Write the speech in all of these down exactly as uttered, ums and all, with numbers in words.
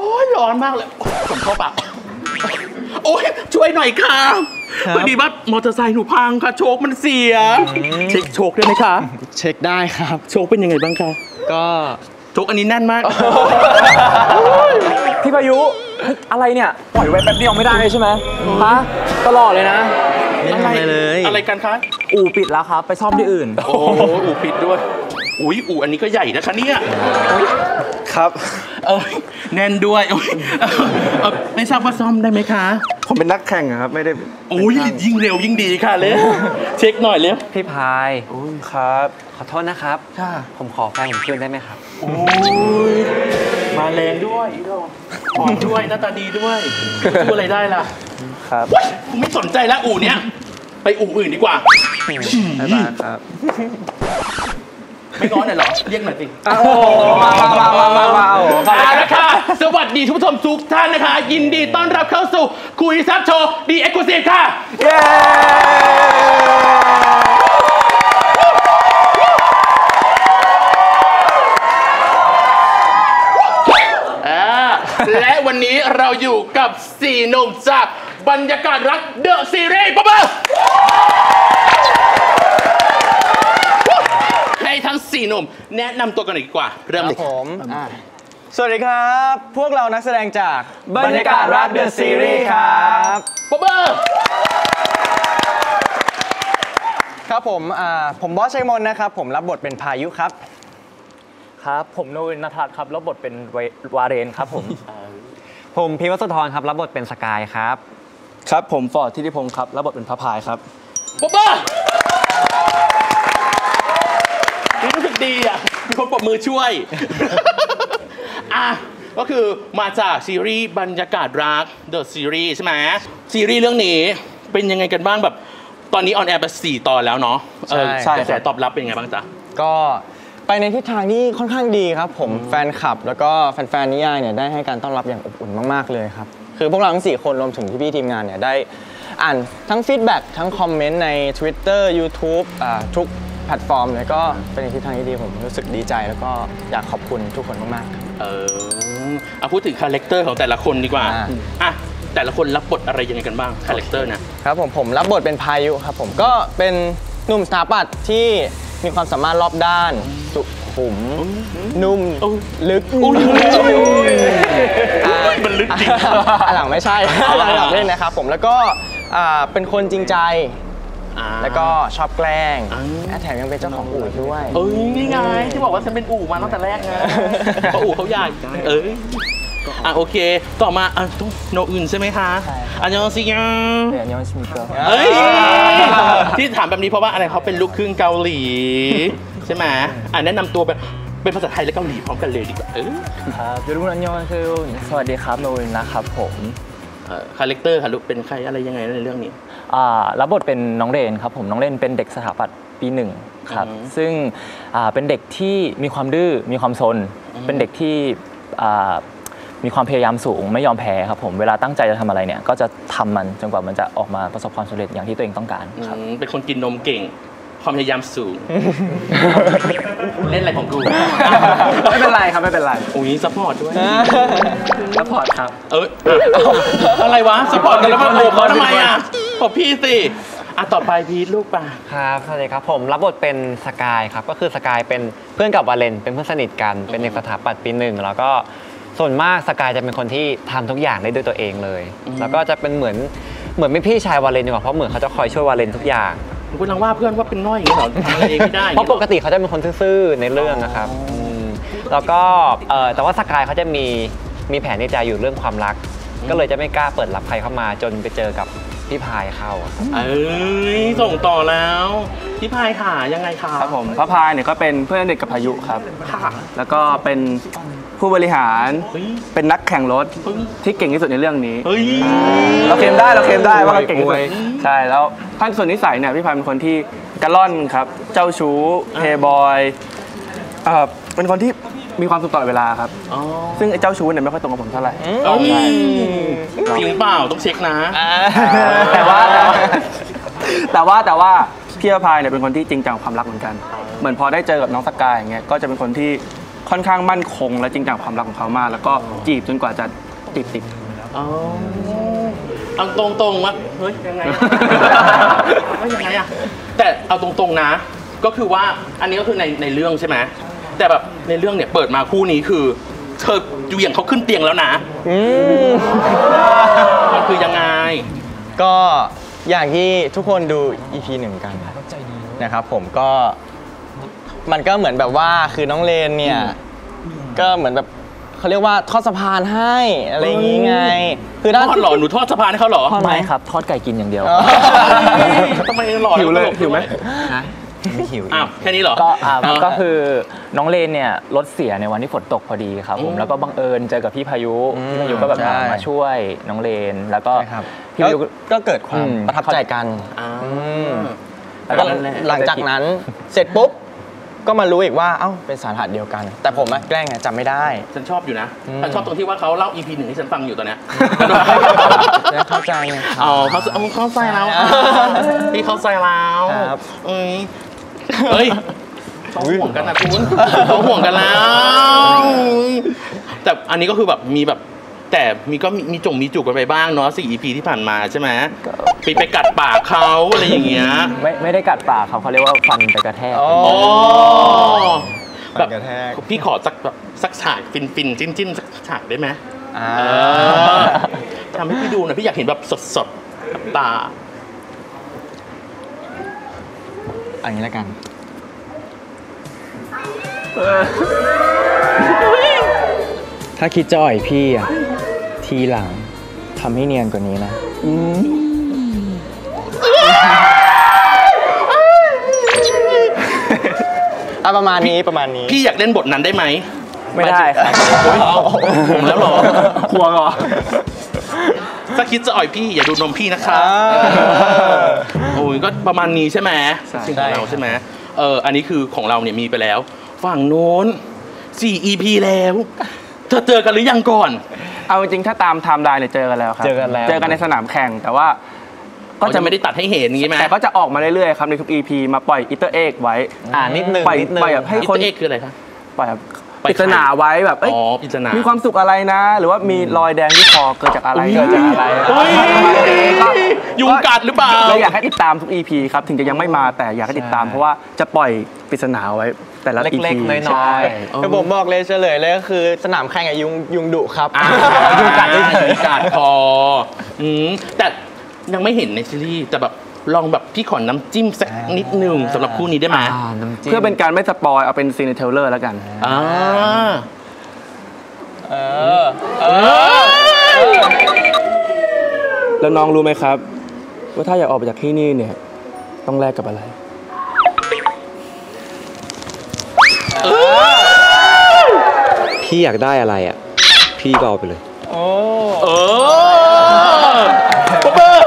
อ้ยร้อนมากเลยผมเข้าปากโอ้ยช่วยหน่อยค่ะพอดีว่ามอเตอร์ไซค์หนูพังค่ะโชคมันเสียเช็คโชคได้ไหมคะเช็คได้ครับโชคเป็นยังไงบ้างคะก็โชคอันนี้แน่นมากพี่พายุอะไรเนี่ยปล่อยไว้แป๊บเดียวไม่ได้ใช่ไหมฮะตลอดเลยนะอะไรเลยอะไรกันคะอู่ปิดแล้วครับไปซ่อมที่อื่นโอ้อู่ปิดด้วยอุ้ยอู่อันนี้ก็ใหญ่นะคะเนี่ยครับเออแน่นด้วยไม่ทราบว่าซ่อมได้ไหมคะผมเป็นนักแข่งครับไม่ได้โอ้ยยิ่งเร็วยิ่งดีค่ะเลยเช็คหน่อยเลยพี่พายครับขอโทษนะครับค่ะผมขอแฟนผมคืนได้ไหมครับโอ้ยมาแรงด้วยหอมด้วยหน้าตาดีด้วยช่วยอะไรได้ล่ะครับกูไม่สนใจแล้วอู่เนี้ยไปอู่อื่นดีกว่าบ๊ายบายครับไม่ง้อหน่อยเหรอเรียกหน่อยสิโอ้มามามามามาเอาละค่ะสวัสดีทุกผู้ชมทุกท่านนะคะยินดีต้อนรับเข้าสู่คุยแซ่บโชว์ดีเอ็กซ์คลูซีฟค่ะเย้และวันนี้เราอยู่กับสี่หนุ่มจากบรรยากาศรักเดอะซีรีส์ป๊อปปี้ให้ทั้งสี่หนุ่มแนะนำตัวกันหน่อยดีกว่าเริ่มเลยผมสวัสดีครับพวกเรานักแสดงจากบรรยากาศรักเดอะซีรีส์ครับป๊อปปี้ครับผมอ่าผมบอสชัยมนนะครับผมรับบทเป็นพายุครับครับผมโนวิน ณทัศน์ครับรับบทเป็นวาเรนครับผมผมพิวัตรธรครับรับบทเป็นสกายครับครับผมฟอร์ดธิติพงศ์ครับรับบทเป็นพระพายครับป๊อปปี้รู้สึกดีอ่ะมีคนปรบมือช่วยอ่ะก็คือมาจากซีรีส์บรรยากาศรัก The Series ใช่ไหมซีรีส์เรื่องนี้เป็นยังไงกันบ้างแบบตอนนี้ออนแอร์ไปสี่ตอนแล้วเนาะใช่กระแสตอบรับเป็นยังไงบ้างจ๊ะก็ไปในทิศทางที่ค่อนข้างดีครับผมแฟนคลับแล้วก็แฟนๆนิยายเนี่ยได้ให้การต้อนรับอย่างอบอุ่นมากๆเลยครับคือพวกเราทั้งสี่คนรวมถึงพี่ๆทีมงานเนี่ยได้อ่านทั้งฟีดแบ็กทั้งคอมเมนต์ใน Twitter YouTube อ่าทุกแพลตฟอร์มเลยก็เป็นในทิศทางที่ดีผมรู้สึกดีใจแล้วก็อยากขอบคุณทุกคนมากๆเออเอาพูดถึงคาแรคเตอร์ของแต่ละคนดีกว่าอ่ะแต่ละคนรับบทอะไรยังไงกันบ้างคาแรคเตอร์นะครับผมผมรับบทเป็นพายุครับผมก็เป็นหนุ่มสถาปัตย์ที่มีความสามารถรอบด้านสุขุมนุ่มลึกมันลึกจริงหลังไม่ใช่หลังเล่นนะครับผมแล้วก็เป็นคนจริงใจแล้วก็ชอบแกล้งแถมยังเป็นเจ้าของอู่ด้วยเอ้ยนี่ไงที่บอกว่าฉันเป็นอู่มาตั้งแต่แรกไงเพราะอู่เขาใหญ่เอ้ยอ่ะโอเคต่อมาอ่ะต้องโนอื่นใช่ไหมคะอันยองซิยองอันยองซิมิโกะเอ้ยที่ถามแบบนี้เพราะว่าอะไรเขาเป็นลูกครึ่งเกาหลีใช่ไหมอ่ะแนะนำตัวแบบเป็นภาษาไทยและเกาหลีพร้อมกันเลยดีกว่าเออครับยูรุนอันยองคือสวัสดีครับโนวินนะครับผมคาแรคเตอร์ค่ะลูกเป็นใครอะไรยังไงในเรื่องนี้อ่ารับบทเป็นน้องเรนครับผมน้องเรนเป็นเด็กสถาปัตย์ปีหนึ่งครับซึ่งอ่าเป็นเด็กที่มีความดื้อมีความซนเป็นเด็กที่อ่ามีความพยายามสูงไม่ยอมแพ้ครับผมเวลาตั้งใจจะทำอะไรเนี่ยก็จะทำมันจนกว่ามันจะออกมาประสบความสำเร็จอย่างที่ตัวเองต้องการครับเป็นคนกินนมเก่งความพยายามสูงเล่นอะไรของกูไม่เป็นไรครับไม่เป็นไรโอ้ยซัพพอร์ตด้วยซัพพอร์ตครับเอออะไรวะซัพพอร์ตกันแล้วมาโอบเขาทำไมอ่ะขอพี่สิอ่ะต่อไปพีทลูกป่ะครับสวัสดีครับผมรับบทเป็นสกายครับก็คือสกายเป็นเพื่อนกับวาเลนเป็นเพื่อนสนิทกันเป็นเด็กสถาปัตย์ปีหนึ่งแล้วก็ส่วนมากสกายจะเป็นคนที่ทำทุกอย่างได้ด้วยตัวเองเลยแล้วก็จะเป็นเหมือนเหมือนไม่พี่ชายวาเลนดีกว่าเพราะเหมือนเขาจะคอยช่วยวาเลนทุกอย่างคุณลังว่าเพื่อนว่าเป็นน้อยอย่างนี้เหรอทำอะไรเองไม่ได้เพราะปกติเขาจะเป็นคนซื่อๆในเรื่องนะครับแล้วก็แต่ว่าสกายเขาจะมีมีแผนในใจอยู่เรื่องความรักก็เลยจะไม่กล้าเปิดรับใครเข้ามาจนไปเจอกับพี่พายเข้าเอ้ยส่งต่อแล้วพี่พายค่ะยังไงคะครับผมพระพายเนี่ยก็เป็นเพื่อนเด็กกับพายุครับแล้วก็เป็นผู้บริหารเป็นนักแข่งรถที่เก่งที่สุดในเรื่องนี้เราเคลมได้เราเคลมได้ว่าเราเก่งที่สุดใช่แล้วท่านส่วนนิสัยเนี่ยพี่พายเป็นคนที่กระล่อนครับเจ้าชู้เพย์บอยเป็นคนที่มีความสุขตลอดเวลาครับซึ่งไอ้เจ้าชู้เนี่ยไม่ค่อยตรงกับผมเท่าไหร่จริงเปล่าต้องเช็คนะแต่ว่าแต่ว่าแต่ว่าพี่พายเนี่ยเป็นคนที่จริงจังความรักเหมือนกันเหมือนพอได้เจอกับน้องสกายอย่างเงี้ยก็จะเป็นคนที่ค่อนข้างมั่นคงและจริงจังความรักของเขามาก แล้วก็จีบจนกว่าจะติดติดอ๋อเอาตรงๆว่าเฮ้ยยังไงว่ายังไงอะแต่เอาตรงๆนะ ก็คือว่าอันนี้ก็คือในในเรื่องใช่ไหมแต่แบบในเรื่องเนี่ยเปิดมาคู่นี้คือเธออยู่อย่างเขาขึ้นเตียงแล้วนะมันคือยังไงก็อย่างที่ทุกคนดู อี พี หนึ่งกันนะครับผมก็มันก็เหมือนแบบว่าคือน้องเลนเนี่ยก็เหมือนแบบเขาเรียกว่าทอดสะพานให้อะไรอย่างงี้ไงคือถ้าทอดหรอหนูทอดสะพานให้เขาหรอไม่ครับทอดไก่กินอย่างเดียวทำไมหล่อหิวเลยหิวไหมไม่หิวอ้าวแค่นี้เหรอก็ก็คือน้องเลนเนี่ยรถเสียในวันที่ฝนตกพอดีครับผมแล้วก็บังเอิญเจอกับพี่พายุพี่พายุก็แบบมาช่วยน้องเลนแล้วก็พี่พายุก็เกิดความประทับใจกันแล้วก็หลังจากนั้นเสร็จปุ๊บก็มารู้อีกว่าเอ้าเป็นสารหัสเดียวกันแต่ผมแกล้งไงจำไม่ได้ฉันชอบอยู่นะฉันชอบตรงที่ว่าเขาเล่า อี พี หนึ่งให้ฉันฟังอยู่ตอนเนี้ยเข้าใจไงอ๋อเขาเข้าใจแล้วพี่เข้าใจแล้วเอ้ยเฮ้ยเขาห่วงกันนะคุณเขาห่วงกันแล้วแต่อันนี้ก็คือแบบมีแบบแต่มีก็มีจงมีจุกกันไปบ้างเนาะสี่ อี พี ที่ผ่านมาใช่ไหมไปไปกัดปากเขาอะไรอย่างเงี้ยไม่ไม่ได้กัดปากเขาเขาเรียกว่าฟันไปกระแทกอ๋อแบบพี่ขอสักแบบสักฉากฟินฟินจิ้นจิ้นสักฉากได้ไหมทำให้พี่ดูหน่อยพี่อยากเห็นแบบสดสดตาอันนี้แล้วกันถ้าคิดจะอ่อยพี่อ่ะทีหลังทำให้เนียนกว่านี้นะอ่ะประมาณนี้ประมาณนี้พี่อยากเล่นบทนั้นได้ไหมไม่ได้ครับผมแล้วหรอหัวเหรอถ้าคิดจะอ่อยพี่อย่าดูนมพี่นะคะโอ้ยก็ประมาณนี้ใช่ไหมสิ่งของเราใช่ไหมเอออันนี้คือของเราเนี่ยมีไปแล้วฝั่งโน้นสี่ อี พี แล้วเธอเจอกันหรือยังก่อนเอาจริงถ้าตามไทม์ไลน์เนี่ยเจอกันแล้วครับเจอกันแล้วเจอกันในสนามแข่งแต่ว่าก็จะไม่ได้ตัดให้เห็นงี้ไหมแต่ก็จะออกมาเรื่อยๆครับในทุก อี พี มาปล่อยอิตเตอร์เอ็กไว้อ่านิดนึงปล่อยปล่อยแบบให้คนอิตเตอร์เอ็กคืออะไรครับปล่อยแบบปริศนาไว้แบบอ๋อปริศนามีความสุขอะไรนะหรือว่ามีรอยแดงที่คอเกิดจากอะไรเกิดจากอะไรยุงกัดหรือเปล่าเราอยากให้ติดตามทุก อี พี ครับถึงจะยังไม่มาแต่อยากให้ติดตามเพราะว่าจะปล่อยปริศนาไว้แต่ละ อี พีเล็กๆน้อยๆแต่ผมบอกเลยเฉลยเลยก็คือสนามแข่งกับยุงยุงดุครับยุงกัดด้วยกัดคอแต่ยังไม่เห็นในซีรีส์แต่แบบลองแบบพี่ขอน้ำจิ้มสักนิดนึงสำหรับคู่นี้ได้ไหมเพื่อเป็นการไม่สปอยเอาเป็นซีนเทเลอร์แล้วกันอ่าเออเออแล้วน้องรู้ไหมครับว่าถ้าอยากออกไปจากที่นี่เนี่ยต้องแลกกับอะไรพี่อยากได้อะไรอ่ะพี่ก็เอาไปเลยโอ้เออป๊บเบอร์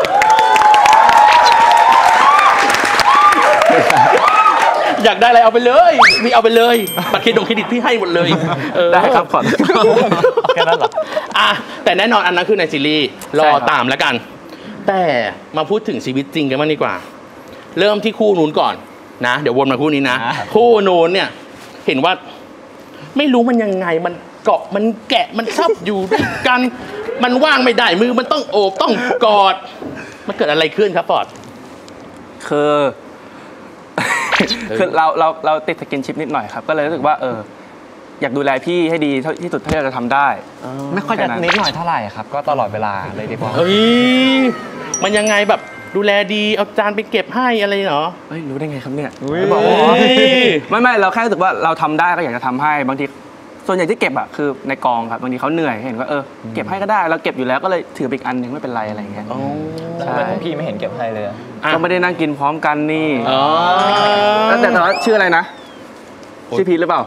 อยากได้อะไรเอาไปเลยพี่เอาไปเลยบัตรเครดิตเครดิตพี่ให้หมดเลยได้ครับขอแค่นั้นเหรออ่ะแต่แน่นอนอันนั้นคือในซีรีส์รอตามแล้วกันแต่มาพูดถึงชีวิตจริงกันบ้างดีกว่าเริ่มที่คู่นู้นก่อนนะเดี๋ยววนมาคู่นี้นะคู่นู้นเนี่ยเห็นว่าไม่รู้มันยังไงมันเกาะมันแกะมันชอบอยู่ด้วยกันมันว่างไม่ได้มือมันต้องโอบต้องกอดมันเกิดอะไรขึ้นครับฟอร์ดคือคือเราเราเราติดสกินชิปนิดหน่อยครับก็เลยรู้สึกว่าเอออยากดูแลพี่ให้ดีที่สุดที่เราจะทำได้ไม่ค่อยจะนิดหน่อยเท่าไหร่ครับก็ตลอดเวลาเลยดีกว่าเฮ้ยมันยังไงแบบดูแลดีเอาจานไปเก็บให้อะไรเหรอเฮ้ยรู้ได้ไงครับเนี่ยบอกไม่ไม่เราแค่รู้สึกว่าเราทำได้ก็อยากจะทำให้บางทีส่วนใหญ่ที่เก็บอะคือในกองครับบางทีเขาเหนื่อยเห็นว่าเออเก็บให้ก็ได้เราเก็บอยู่แล้วก็เลยถือไปอีกอันหนึ่งไม่เป็นไรอะไรอย่างเงี้ยใช่พี่ไม่เห็นเก็บให้เลยก็ไม่ได้นั่งกินพร้อมกันนี่แต่แต่ว่าชื่ออะไรนะชื่อพีทหรือเปล่า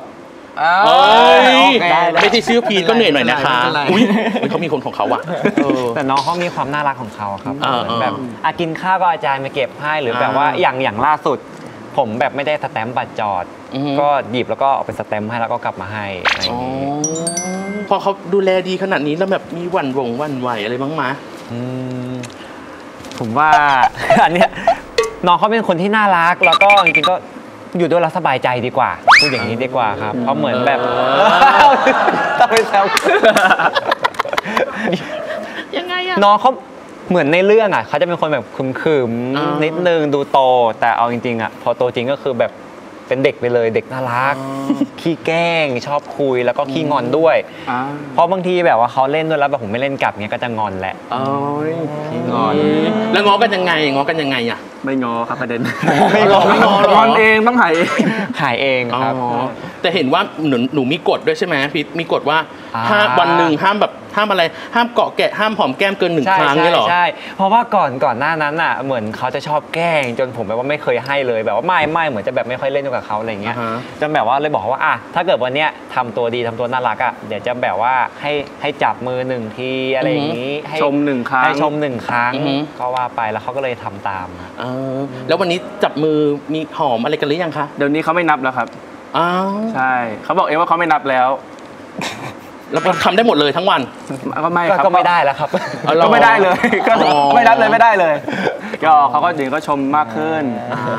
ไม่ใช่ชื่อพีทก็เหนื่อยหน่อยนะคะอุ้ยเขามีคนของเขาอะแต่น้องเขามีความน่ารักของเขาครับแบบอากินข้าวก็อาจารย์มาเก็บให้หรือแบบว่าอย่างอย่างล่าสุดผมแบบไม่ได้สแตมป์บัตรจอดก็หยิบแล้วก็เอาไปสแตมป์ให้แล้วก็กลับมาให้อะไรอย่างนี้พอเขาดูแลดีขนาดนี้แล้วแบบมีหวั่นวงหวั่นไหวอะไรบ้างไหมผมว่าอันเนี้ยน้องเขาเป็นคนที่น่ารักแล้วก็จริงๆก็อยู่ด้วยแล้วสบายใจดีกว่าพูดอย่างนี้ดีกว่าครับเพราะเหมือนแบบต้องไปแซวยังไงอะน้องเขาเหมือนในเรื่องอ่ะเขาจะเป็นคนแบบขึมๆนิดนึงดูโตแต่เอาจริงๆอ่ะพอโตจริงก็คือแบบเป็นเด็กไปเลยเด็กน่ารักขี้แกล้งชอบคุยแล้วก็ขี้งอนด้วยเพราะบางทีแบบว่าเขาเล่นด้วยแล้วแบบผมไม่เล่นกลับเงี้ยก็จะงอนแหละขี้งอนแล้วง้อกันยังไงง้อกันยังไงอะไม่งอครับประเด็นไม่งอไม่งอหรองอนเองต้องหายเองหายเองครับแต่เห็นว่าหนูหนูมีกฎด้วยใช่ไหมพี่มีกฎว่าห้ามวันหนึ่งห้ามแบบห้ามอะไรห้ามเกาะแกะห้ามหอมแก้มเกินหนึ่งครั้งนี่หรอใช่เพราะว่าก่อนก่อนหน้านั้นอ่ะเหมือนเขาจะชอบแกล้งจนผมแบบว่าไม่เคยให้เลยแบบว่าไม่ไม่เหมือนจะแบบไม่ค่อยเล่นกับเขาอะไรเงี้ยจนแบบว่าเลยบอกว่าอ่ะถ้าเกิดวันเนี้ยทำตัวดีทำตัวน่ารักอ่ะเดี๋ยวจะแบบว่าให้ให้จับมือหนึ่งทีอะไรอย่างนี้ให้ชมหนึ่งครั้งให้ชมหนึ่งครั้งก็ว่าไปแล้วเขาก็เลยทำตามแล้ววันนี้จับมือมีหอมอะไรกันหรือยังคะเดี๋ยวนี้เขาไม่นับแล้วครับอ้าวใช่เขาบอกเองว่าเขาไม่นับแล้วเราทำได้หมดเลยทั้งวันก็ไม่ครับก็ไม่ได้แล้วครับก็ไม่ได้เลยก็ไม่นับเลยไม่ได้เลยก็เขาก็เดี๋ยวก็ชมมากขึ้น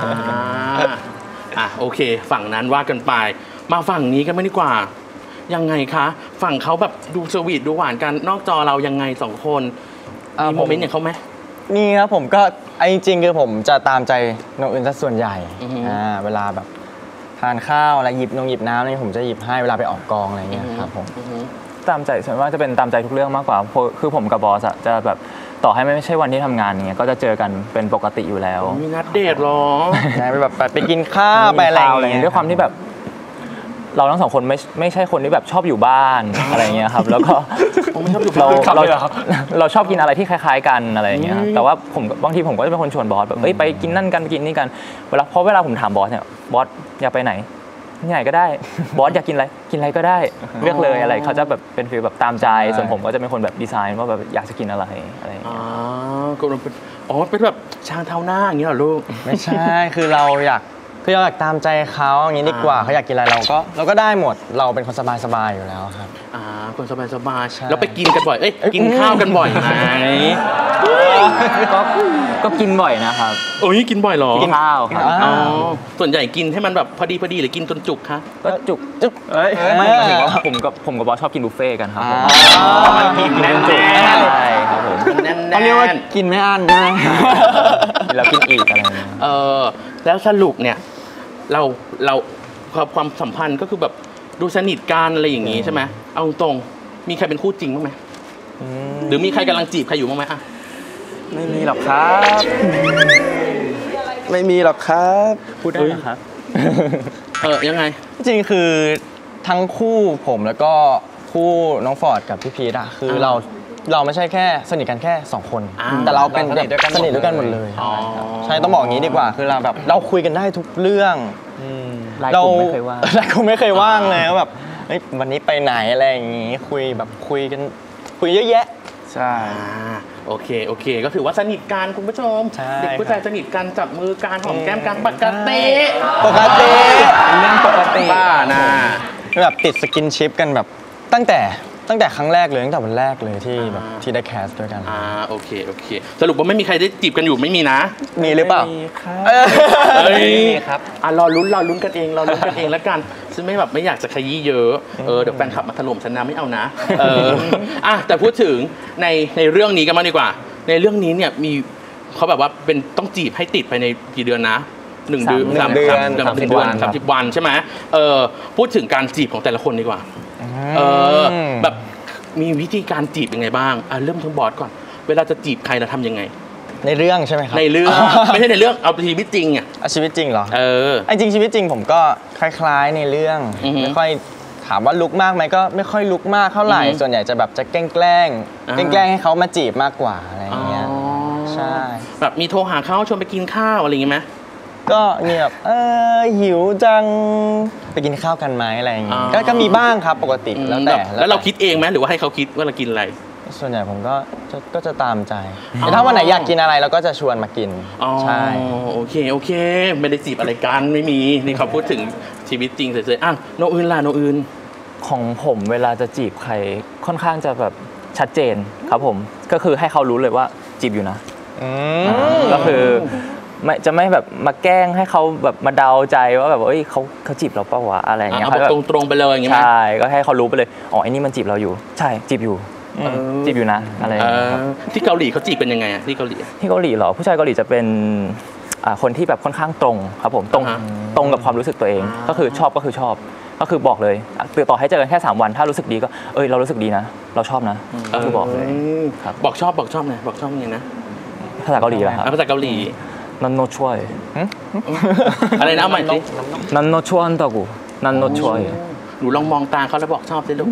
อ่ะโอเคฝั่งนั้นว่ากันไปมาฝั่งนี้กันไม่ดีกว่ายังไงคะฝั่งเขาแบบดูสวีทดูหวานกันนอกจอเรายังไงสองคนมีโมเมนต์อย่างเขาไหมมีครับผมก็ไอ้จริงคือผมจะตามใจน้องอื่นซะส่วนใหญ่อ่าเวลาแบบทานข้าวอะไรหยิบนงหยิบน้ำอะไรผมจะหยิบให้เวลาไปออกกองอะไรเงี้ยครับผมตามใจส่วนมากจะเป็นตามใจทุกเรื่องมากกว่าคือผมกับบอสอะจะแบบต่อให้ไม่ใช่วันที่ทำงานเงี้ยก็จะเจอกันเป็นปกติอยู่แล้วมีนัดเดทหรอใช่ไปแบบไปกินข้าวไปอะไรอย่างเงี้ยด้วยความที่แบบเราทั้งสองคนไม่ไม่ใช่คนที่แบบชอบอยู่บ้านอะไรเงี้ยครับแล้วก็เราเราเราชอบกินอะไรที่คล้ายๆกันอะไรเงี้ยแต่ว่าผมบางทีผมก็จะเป็นคนชวนบอสแบบเอ้ยไปกินนั่นกันกินนี่กันเวลาเพราะเวลาผมถามบอสเนี่ยบอสอยากไปไหนที่ไหนก็ได้บอสอยากกินอะไรกินอะไรก็ได้เลือกเลยอะไรเขาจะแบบเป็นฟีลแบบตามใจส่วนผมก็จะเป็นคนแบบดีไซน์ว่าแบบอยากจะกินอะไรอะไรอ๋อก็เป็นอ๋อเป็นแบบช้างเท้าหน้าอย่างนี้เหรอลูกไม่ใช่คือเราอยากคือเราอยากตามใจเขาอย่างนี้ดีกว่าเขาอยากกินอะไรเราก็เราก็ได้หมดเราเป็นคนสบายๆอยู่แล้วครับอ่าคนสบายๆแล้วไปกินกันบ่อยเอ้ยกินข้าวกันบ่อยไหมก็ก็กินบ่อยนะครับโอ้ยกินบ่อยหรอกินข้าวครับอ๋อส่วนใหญ่กินให้มันแบบพอดีพอดีหรือกินจนจุกคะก็จุกจุกเอ้ยไม่ถึงว่าผมกับผมกับบอสชอบกินบุฟเฟ่กันครับกินแน่นจุกใช่ครับผมเขาเรียกว่ากินไม่อั้นใช่ไหมแล้วกินอีกอะไรเงี้ยเออแล้วสรุปเนี่ยเราเราความสัมพันธ์ก็คือแบบดูสนิทกันอะไรอย่างงี้ใช่ไหมเอาตรงมีใครเป็นคู่จริงบ้างไหมหรือมีใครกำลังจีบใครอยู่บ้างไหมอ่ะไม่มีหรอกครับไม่มีหรอกครับพูดได้เหรอครับเออยังไงจริงคือทั้งคู่ผมแล้วก็คู่น้องฟอร์ดกับพี่พีทอะคือเราเราไม่ใช่แค่สนิทกันแค่สองคนแต่เราเป็นแบบสนิทด้วยกันหมดเลยใช่ต้องบอกอย่างนี้ดีกว่าคือเราแบบเราคุยกันได้ทุกเรื่องเราไม่เคยว่างเราไม่เคยว่างเลยแบบวันนี้ไปไหนอะไรอย่างงี้คุยแบบคุยกันคุยเยอะแยะใช่โอเคโอเคก็ถือว่าสนิทกันคุณผู้ชมเด็กผู้ชายสนิทกันจับมือการหอมแก้มกันปกติปกติเรื่องปกติบ้านะแบบติดสกินชิปกันแบบตั้งแต่ตั้งแต่ครั้งแรกเลยตั้งแต่วันแรกเลยที่แบบที่ได้แคสด้วยกันอ่าโอเคโอเคสรุปว่าไม่มีใครได้จีบกันอยู่ไม่มีนะมีหรือเปล่ามีครับเฮ้ยครับอ่ะรอลุ้นรอลุ้นกันเองรอลุ้นกันเองแล้วกันฉันไม่แบบไม่อยากจะขยี้เยอะเออเดี๋ยวแฟนคลับมาถล่มฉันนะไม่เอานะเอออ่ะแต่พูดถึงในในเรื่องนี้กันมากดีกว่าในเรื่องนี้เนี่ยมีเขาแบบว่าเป็นต้องจีบให้ติดภายในกี่เดือนนะหนึ่งเดือนสามเดือนสามสิบวันสามสิบวันใช่ไหมเออพูดถึงการจีบของแต่ละคนดีกว่าเออแบบมีวิธีการจีบยังไงบ้างอ่ะเริ่มทั้งบอสก่อนเวลาจะจีบใครเราทำยังไงในเรื่องใช่ไหมครับในเรื่องไม่ใช่ในเรื่องเอาชีวิตจริงอ่ะชีวิตจริงเหรอเออจริงชีวิตจริงผมก็คล้ายๆในเรื่องไม่ค่อยถามว่าลุกมากไหมก็ไม่ค่อยลุกมากเท่าไหร่ส่วนใหญ่จะแบบจะแกล้งแกล้งแกล้งให้เขามาจีบมากกว่าอะไรอย่างเงี้ยใช่แบบมีโทรหาเขาชวนไปกินข้าวอะไรอย่างเงี้ยไหมก็มีแบบเออหิวจังไปกินข้าวกันไหมอะไรอย่างเงี้ยก็มีบ้างครับปกติแล้วแต่แล้วเราคิดเองไหมหรือว่าให้เขาคิดว่าเรากินอะไรส่วนใหญ่ผมก็จะก็จะตามใจแต่ถ้าวันไหนอยากกินอะไรเราก็จะชวนมากินใช่โอเคโอเคไม่ได้จีบอะไรกันไม่มีนี่เขาพูดถึงชีวิตจริงเฉยๆอ่ะโนอื่นล่ะโนอื่นของผมเวลาจะจีบใครค่อนข้างจะแบบชัดเจนครับผมก็คือให้เขารู้เลยว่าจีบอยู่นะก็คือไม่จะไม่แบบมาแกล้งให้เขาแบบมาเดาใจว่าแบบเอ้ยเขาเขาจีบเราเปล่าวะอะไรอย่างเงี้ยเอาแบบตรงๆไปเลยอย่างเงี้ยไหมใช่ก็ให้เขารู้ไปเลยอ๋อไอ้นี่มันจีบเราอยู่ใช่จีบอยู่จีบอยู่นะอะไรอย่างเอเงี้ยอครับที่เกาหลีเขาจีบเป็นยังไงอะที่เกาหลีอะที่เกาหลีเหรอผู้ชายเกาหลีจะเป็นอ่าคนที่แบบค่อนข้างตรงครับผมตรงอ่าฮะตรงกับความรู้สึกตัวเอง ก็คือชอบก็คือชอบก็คือบอกเลยอ่ะต่อให้เจอกันแค่สามวันถ้ารู้สึกดีก็เอ้ยเรารู้สึกดีนะ เราชอบนะก็คือบอกเลยมครับบอกชอบบอกชอบไงบอกชอบไงนะภาษาเกาหลีเหรอครับอ่ะภาษาเกาหลีนันโนช่วยอะไรนะเอาใหม่สินันโนช่วยอันตะกูนันโนช่วยหนูลองมองตาเขาแล้วบอกชอบสิลูก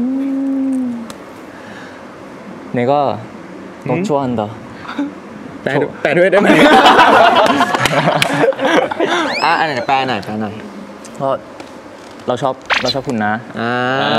นี่ก็โนช่วยอันตะแปลด้วยแปลด้วยได้ไหม อ่ะอันไหนแปลหน่อยแปลหน่อยก็เราชอบเราชอบคุณนะอ่า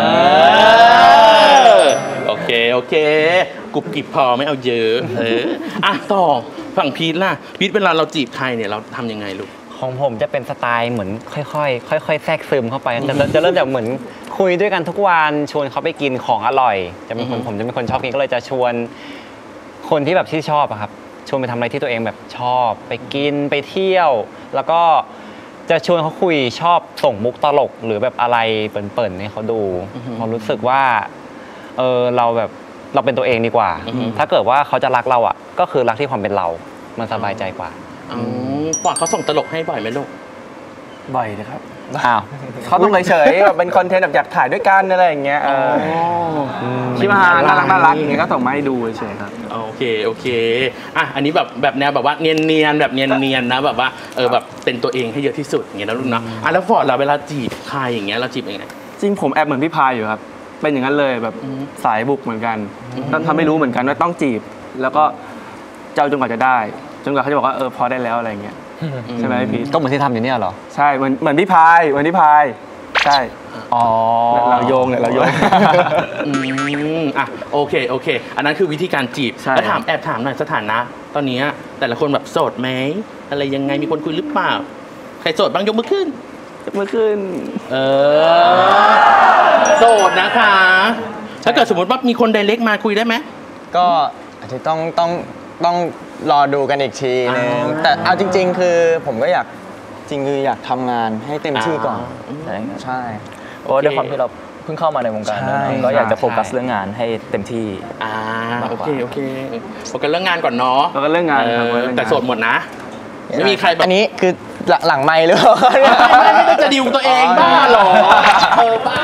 โอเคโอเคกรุบกริบพอไม่เอาเยอะเอออ่ะต่อฝั่งพีทล่ะพีทเวลาเราจีบใครเนี่ยเราทำยังไงลูกของผมจะเป็นสไตล์เหมือนค่อยๆค่อยๆแทรกซึมเข้าไปจะจะเริ่มจากเหมือนคุยด้วยกันทุกวันชวนเขาไปกินของอร่อย จะเป็นคนผมจะเป็นคนชอบกินก็เลยจะชวนคนที่แบบที่ชอบอะครับชวนไปทำอะไรที่ตัวเองแบบชอบไปกินไปเที่ยว แล้วก็จะชวนเขาคุยชอบส่งมุกตลกหรือแบบอะไรเปิ่นๆให้เขาดูเรารู้สึกว่าเออเราแบบเราเป็นตัวเองดีกว่า ถ้าเกิดว่าเขาจะรักเราอ่ะก็คือรักที่ความเป็นเรา มันสบายใจกว่าอ๋อปล่อยเขาส่งตลกให้บ่อยไหมลูกบ่อยนะครับอ้าวเขาต้องเฉยๆแบบเป็นคอนเทนต์แบบอยากถ่ายด้วยกันอะไรอย่างเงี้ยเออคิดว่าน่ารักน่ารักอย่างเงี้ยก็ส่งมาให้ดูเฉยๆครับโอเคโอเคอ่ะอันนี้แบบแบบแนวแบบว่าเนียนเนียนๆแบบเนียนเนียนๆนะแบบว่าเออแบบเป็นตัวเองให้เยอะที่สุดอย่างเงี้ยนะลูกเนาะอ่ะแล้วฟอร์ดเราเวลาจีบใครอย่างเงี้ยเราจีบยังไงจริงผมแอบเหมือนพี่พายอยู่ครับ เป็นอย่างนั้นเลยแบบสายบุกเหมือนกันต้องทำให้รู้เหมือนกันว่าต้องจีบ แล้วก็เจ้าจนกว่าจะได้ จนกว่าเขาจะบอกว่าเออพอได้แล้วอะไรเงี้ยใช่ไหมพี่ก็เหมือนที่ทำอยู่เนี่ยเหรอใช่เหมือนเหมือนพี่พายเหมือนพี่พายใช่อ๋อเราโยงเนี่ยเราโยงอืมอ่ะโอเคโอเค อันนั้นคือวิธีการจีบใช่แล้วถามแอบถามหน่อยสถานะ ตอนนี้แต่ละคนแบบโสดไหมอะไรยังไงมีคนคุยหรือเปล่าใครโสดบ้างยกมือขึ้นเมื่อคืนเออโสดนะคะ ถ้าเกิดสมมติว่ามีคนไดเรกมาคุยได้ไหมก็อาจจะต้องต้องต้องรอดูกันอีกทีนึงอ่าแต่เอาจริง ๆ คือผมก็อยากจริงคืออยากทำงานให้เต็มที่ก่อนใช่ครับใช่เพราะว่าด้วยความที่เราเพิ่งเข้ามาในวงการด้วยใช่เนอะก็อยากจะโฟกัสใช่เรื่องงานให้เต็มที่อ่ามากกโอว่าเคโอเคโฟกัสเรื่องงานก่อนเนาะแล้วก็เรื่องงานครับเออเรื่องงานแต่โสดหมดนะ ไม่มีใครแบบอันนี้คือหลังหลังไมค์หรือเปล่าไม่ไม่ต้องจะดิวตัวเองบ้าเหรอเออบ้า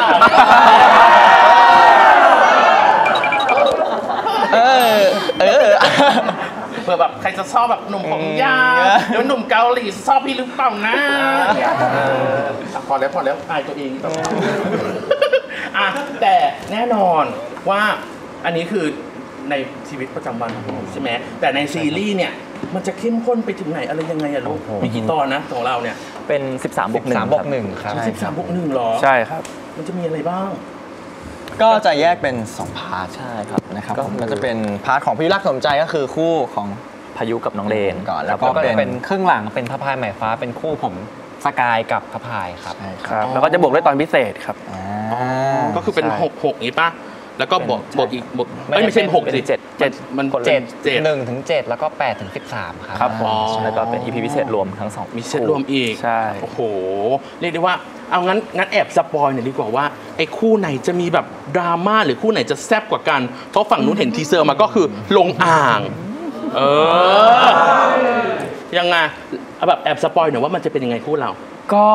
เออเออเผื่อแบบใครจะชอบแบบหนุ่มผมยาวหรือหนุ่มเกาหลีชอบพี่หรือเปล่านะพอแล้วพอแล้วอายตัวเองต่ออ่ะแต่แน่นอนว่าอันนี้คือในชีวิตประจำวันของผมใช่ไหมแต่ในซีรีส์เนี่ยมันจะเข้มข้นไปถึงไหนอะไรยังไงอะลูกมีกี่ตอนนะของเราเนี่ยเป็น สิบสามบวกหนึ่งสามบวกหนึ่งครับสิบสามบวกหนึ่งหรอใช่ครับมันจะมีอะไรบ้างก็จะแยกเป็นสองพาร์ทใช่ครับนะครับก็ผมคือก็จะเป็นพาร์ทของพี่รักสมใจก็คือคู่ของพายุกับน้องเลนก่อนแล้แล้ว วก็ก็เป็จะนเป็นครึ่งหลังเป็นพระพายใหม่ฟ้าเป็นคู่ผมสกายกับพระพายครับใช่คครับ รับ แล้วก็จะบวกด้วยตอนพิเศษครับอ่าก็คือเป็นใช่หกหกนี้ป่ะแล้วก็บวกเป็นบวกอีกบวกไม่เอ้ยได้ไม่ใช่เป็นหกสิเป็นเจ็ดเจ็ดมันเจ็ดเจ็ดหนึ่งถึงเจ็ดแล้วก็แปดถึงสิบสามครับครับผมอ๋อแล้วก็เป็น อี พี พิเศษรวมทั้งสองมีเซตรวมอีกใช่โอ้โห เรียกได้ว่า เอางั้นงั้นแอบสปอยหน่อยดีกว่าว่าไอ้คู่ไหนจะมีแบบดราม่าหรือคู่ไหนจะแซ่บกว่ากัน เพราะฝั่งนู้นเห็นทีเซอร์มาก็คือลงอ่าง เออ ยังไงเอาแบบแอบสปอยหน่อยว่ามันจะเป็นยังไงคู่เราก็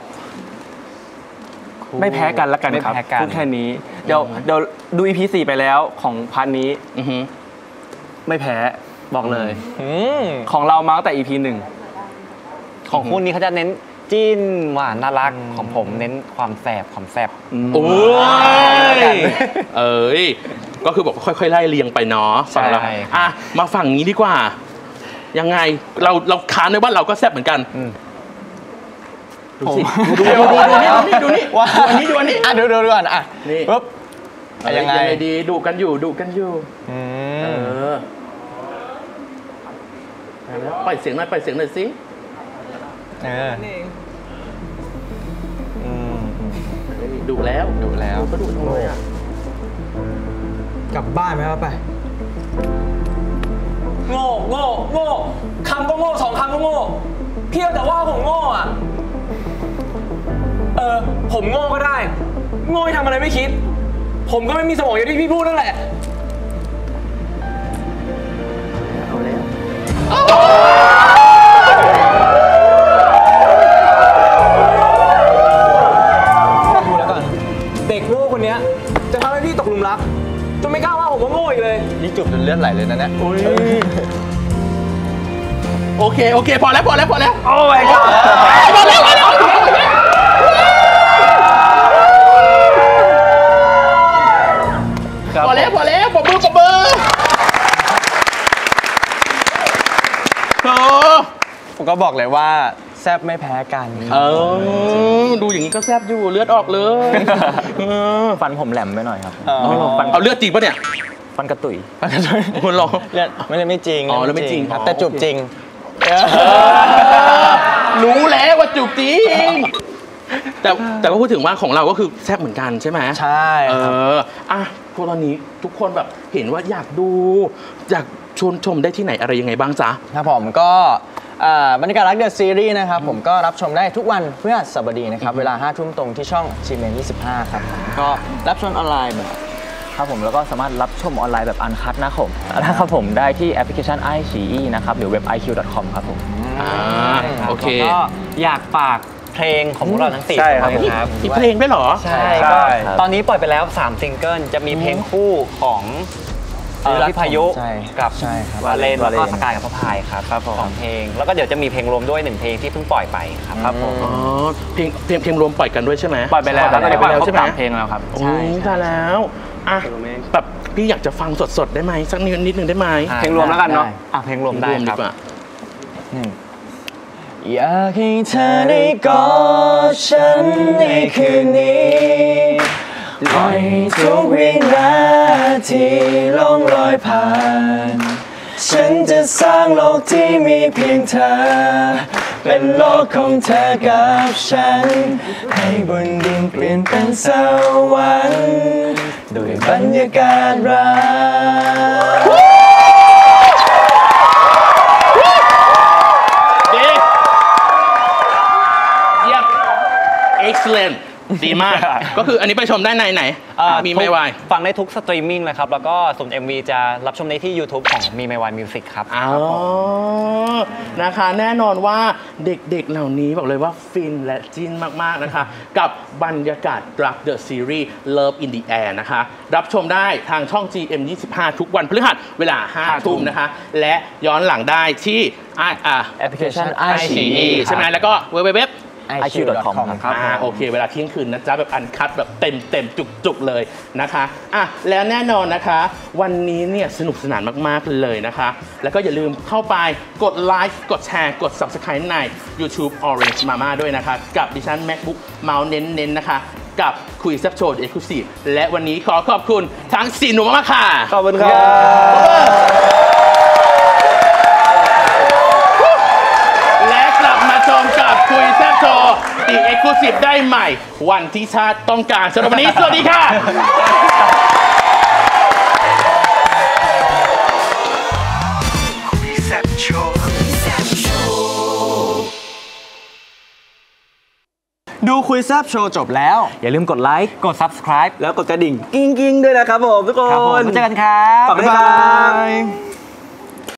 ไม่แพ้กันแล้วกันไม่ครับแพ้กันพูดแค่นี้ เดี๋ยวเดี๋ยวดู อี พี สี่ไปแล้วของพาร์ทนี้อือฮึไม่แพ้บอกเลยอืมของเรามาตั้งแต่ อี พี หนึ่งของคู่นี้เขาจะเน้นจิ้นหวานน่ารักของผมเน้นความแสบความแสบโอ้ยเอ้ย ก็คือบอกว่าค่อยๆไล่เรียงไปเนาะฝั่งเราใช่อ่ะ มาฝั่งนี้ดีกว่า ยังไง เราเราค้านในว่าเราก็แซ่บเหมือนกัน ดูสิ ดูดูดูดูนี่ดูนี่ว่าดูอันนี้ดูอันนี้อ่ะดูดูดูก่อนอ่ะนี่ปุ๊บอ่ะยังไงดีดูกันอยู่ดูกันอยู่อืเอมอไปแล้วปล่อยเสียงหน่อยปล่อยเสียงหน่อยสิเอออืมเฮ้ยดูแล้วดูแล้วก็ดูทำไมอ่ะกลับบ้านไหมครับไปโง่โง่โง่คำก็โง่สองคำก็โง่เพียงแต่ว่าผมโง่อะเออผมโง่ก็ได้โง่ให้ทำอะไรไม่คิดผมก็ไม่มีสมองอย่างที่พี่พูดนั่นแหละดูแล้วก่อนเด็กโง่คนนี้จะทำให้พี่ตกหลุมรักจนไม่กล้าว่าผมว่าโง่อีกเลยนี่จูบจนเลือดไหลเลยนะเนี่ยโอเคโอเคพอแล้วพอแล้วพอแล้วโอ้ยก็พอแล้วพอแล้วพอแล้วพอแล้วปรบมือปรบมือโธ่ผมก็บอกเลยว่าแซ่บไม่แพ้กันคเอรับอดูอย่างนี้ก็แซ่บอยู่เลือดออกเลยเออฟันผมแหลมไปหน่อยครับเอาเหรอฟันเอาเลือดจริงปะเนี่ยฟันกระตุยคุณลองเลือดไม่ได้ไม่จริงอ๋อเลือดไม่จริงครับอ๋อแต่จูบจริงรู้แล้วว่าจูบจริงแต่แต่ว่าพูดถึงว่าของเราก็คือแซ่บเหมือนกันใช่ไหมใช่เอครับออ่ะพวกตอนนี้ทุกคนแบบเห็นว่าอยากดูอยากชวนชมได้ที่ไหนอะไรยังไงบ้างจ๊ะครับผมก็อ่าบรรยากาศรักเดอะซีรีส์นะครับผมก็รับชมได้ทุกวันพฤหัสบดีนะครับเวลาห้าทุ่มตรงที่ช่อง จี เอ็ม ยี่สิบห้า ครับผมก็รับชมออนไลน์แบบครับผมแล้วก็สามารถรับชมออนไลน์แบบอันคัทนะครับผมนะครับผมได้ที่แอปพลิเคชัน ไอ ซี อี นะครับหรือเว็บ ไอ คิว ดอท คอม ครับผมอ่าโอเคแล้วก็อยากฝากเพลงของพวกเราทั้งสี่ใช่คนครับนะครับมีเพลงด้วยเหรอใช่ใช่ก็ตอนนี้ปล่อยไปแล้วสามซิงเกิลจะมีเพลงคู่ของเอ่อพี่พายุใช่กับใช่ครับวาเลนแล้วก็วาเลนสกายกับพระพายครับสองเพลงแล้วก็เดี๋ยวจะมีเพลงรวมด้วยหนึ่งเพลงที่เพิ่งปล่อยไปครับครับผมอ๋อเพลงเพลงเพลงรวมปล่อยกันด้วยใช่ไหมปล่อยไปแล้วปล่อยไปแล้วครบใช่ไหมสามเพลงแล้วครับโอ้ยตายแล้วอ่ะแบบพี่อยากจะฟังสดๆได้ไหมสักนิดนิดนึงได้ไหมเพลงรวมแล้วกันเนาะอ่ะเพลงรวมได้รวมคดีรับกว่าอยากให้เธอได้กอดฉันในคืนนี้ปล่อยทุกวินาทีล่องลอยผ่านฉันจะสร้างโลกที่มีเพียงเธอเป็นโลกของเธอกับฉันให้บนดินเปลี่ยนเป็นสวรรค์ด้วยบรรยากาศรักดีเยี่ยม excellent ดีมาก ก็คืออันนี้ไปชมได้ในไหนเอ่อมีไม่วายฟังได้ทุกสตรีมมิ่งเลยครับแล้วก็ส่วน เอ็ม วี จะรับชมได้ที่ YouTube ของมีไมวายมิวสิกครับอ๋อนะคะแน่นอนว่าเด็กๆเหล่านี้บอกเลยว่าฟินและจิ้นมากๆนะคะ กับบรรยากาศรัก The Series Love in the Air นะคะ รับชมได้ทางช่อง จี เอ็ม ยี่สิบห้า ทุกวันพฤหัสเวลาห้าทุ่มนะคะ และย้อนหลังได้ที่อ่าแอปพลิเคชันไอ ซี อี ใช่ไหมแล้วก็เว็บเว็บไอ คิว ดอท คอม ครับอ่าโอเคเวลาเที่ยงคืนนะจ๊ะแบบอันคัดแบบเต็มเต็มจุกจุกๆเลยนะคะอ่ะแล้วแน่นอนนะคะ วันนี้เนี่ยสนุกสนานมากๆเลยนะคะ แล้วก็อย่าลืมเข้าไปกดไลค์กดแชร์กด Subscribe ใน YouTube Orange Mama ด้วยนะคะ กับดิฉัน MacBook เมาส์เน้นๆนะคะ กับคุยแซ่บโชว์ Exclusive และวันนี้ขอขอบคุณทั้งสี่หนุ่มมากๆค่ะขอบคุณครับและกลับมาชมกับคุยแซ่บโชว์อีก Exclusive ได้ใหม่ วันที่ชาติต้องการสำหรับวันนี้ สวัสดีค่ะดูคุยแซบโชว์จบแล้วอย่าลืมกดไลค์กด subscribe แล้วกดกระดิ่งกิ้งกิ้งๆด้วยนะครับผมทุกคนครับผมไว้เจอกันครับฝากด้วยครับ